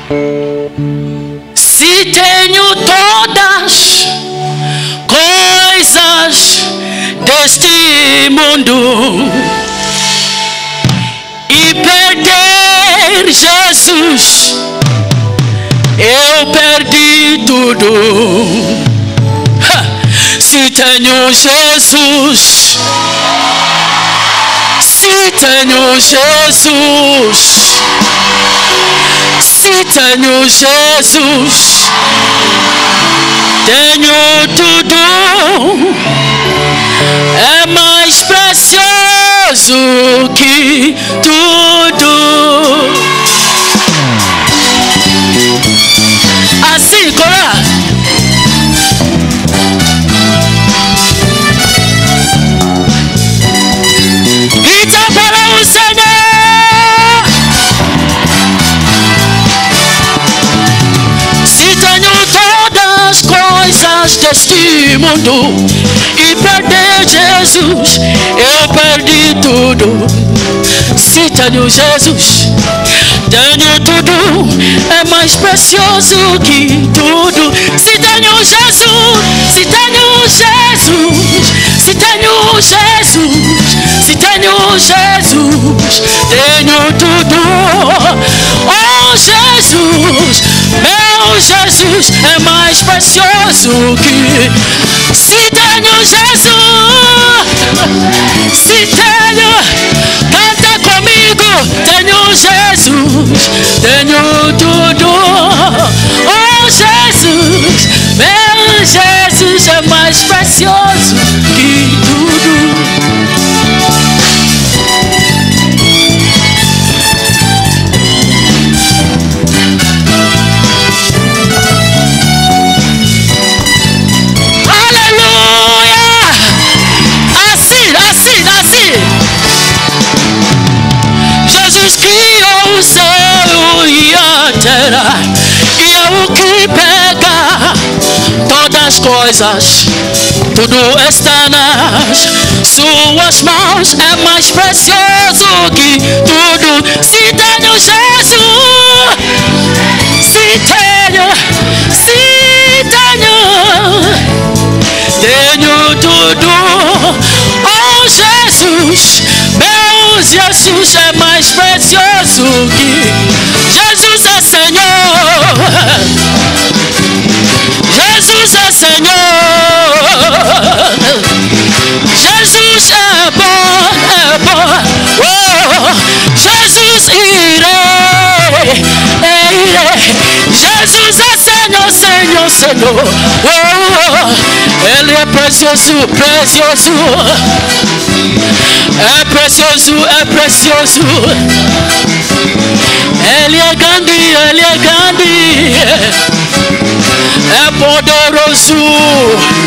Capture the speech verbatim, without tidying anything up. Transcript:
Se tenho todas coisas deste mundo e perder Jesus, eu perdi tudo. Se tenho Jesus, se tenho Jesus, se tenho Jesus, tenho tudo. É mais precioso que tudo. Assim, Cora. Grita para o Senhor. Se tenho todas as coisas deste mundo e perder Jesus, eu perdi tudo. Se tenho Jesus, tenho tudo. É mais precioso que tudo. Se tenho Jesus, se tenho Jesus, se tenho Jesus, se tenho Jesus, tenho tudo. Oh Jesus, meu Jesus, é mais precioso que. Se tenho Jesus, se tenho, canta comigo, tenho Jesus, tenho tudo. Oh Jesus, meu Jesus, é mais precioso que tudo. Jesus criou o céu e a terra, e é o que pega todas as coisas, tudo está nas suas mãos. É mais precioso que tudo. Se tenho Jesus, se tenho, se tenho, tenho tudo. Oh Jesus, meu Jesus, é mais precioso que. Jesus é Senhor, Jesus é Senhor, Jesus é bom, é bom. Oh, Jesus irei, irei. Jesus é Senhor, Senhor, Senhor. Oh, Ele é precioso, precioso. É precioso, é precioso. Ele é grande, Ele é grande. É poderoso.